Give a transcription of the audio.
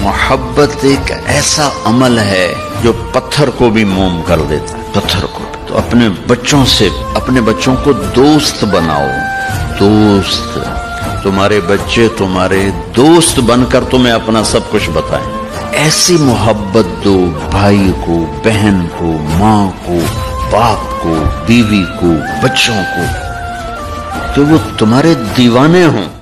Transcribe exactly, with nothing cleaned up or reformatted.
मोहब्बत एक ऐसा अमल है जो पत्थर को भी मोम कर देता है, पत्थर को। तो अपने बच्चों से, अपने बच्चों को दोस्त बनाओ, दोस्त। तुम्हारे बच्चे तुम्हारे दोस्त बनकर तुम्हें अपना सब कुछ बताएं। ऐसी मोहब्बत दो भाई को, बहन को, माँ को, बाप को, बीवी को, बच्चों को, तो वो तुम्हारे दीवाने हों।